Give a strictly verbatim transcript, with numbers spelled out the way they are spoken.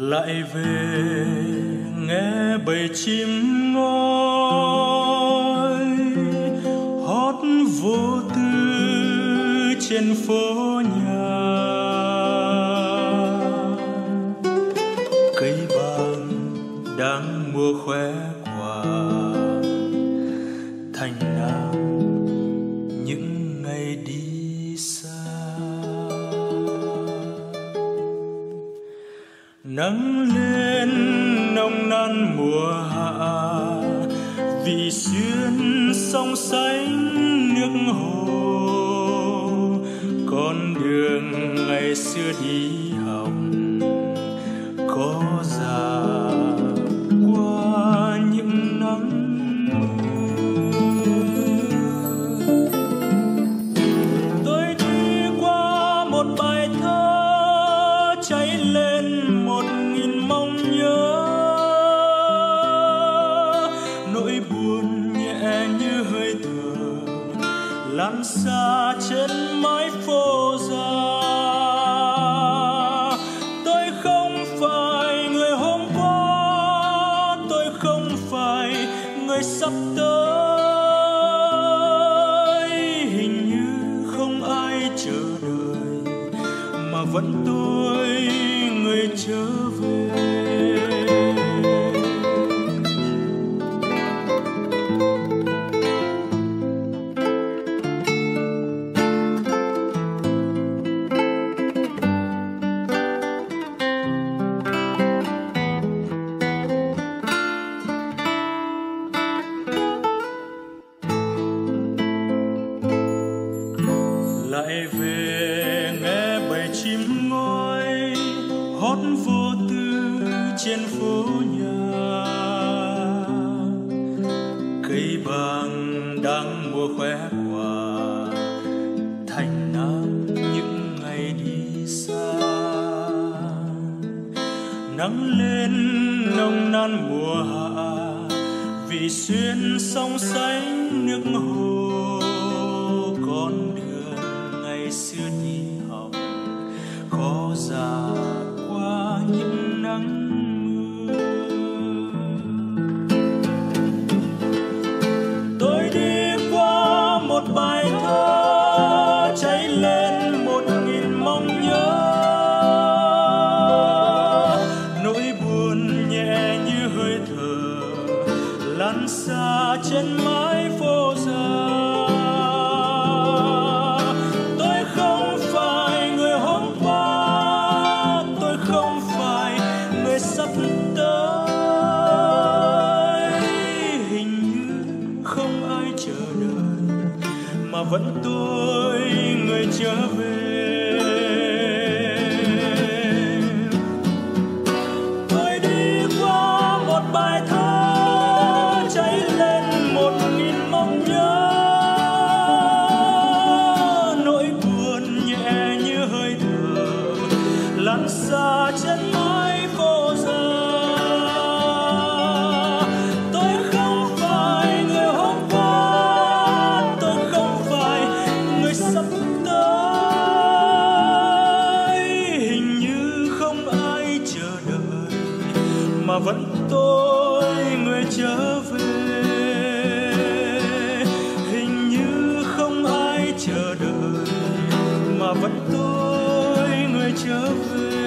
lại về nghe bầy chim ngói hót vô tư trên phố nhà. Cây bàng đang mùa khoe quả thành nam những ngày đi xa. Nắng lên nồng nàn mùa hạ vì xuyên sông sánh nước hồ. Con đường ngày xưa đi học có già qua những nắng mưa. Tôi đi qua một bài thơ cháy lên một nghìn mong nhớ. Nỗi buồn nhẹ như hơi thở lan xa trên mái phố già. Tôi không phải người hôm qua, tôi không phải người sắp tới. Hình như không ai chờ đợi mà vẫn tôi người trở về. Lại về nghe bầy chim ngói hót vô tư trên phố nhà. Cây bàng đang mùa khoe quả thành nam những ngày đi xa. Nắng lên nồng nàn mùa hạ vì xuyên sông sánh nước hồ. Con đường ngày xưa đi học khó già qua những nắng mưa. Tôi đi qua một bài thơ cháy lên một nghìn mong nhớ. Nỗi buồn nhẹ như hơi thở lan xa trên mái phố già. Sắp tới hình như không ai chờ đợi mà vẫn tôi người trở về. Tôi đi qua một bài thơ cháy lên một nghìn mong nhớ. Nỗi buồn nhẹ như hơi thở lan xa trên mái phố già. Tôi không phải người hôm qua, tôi không phải người sắp tới. Hình như không ai chờ đợi mà vẫn tôi người trở về. Hình như không ai chờ đợi mà vẫn tôi người trở về.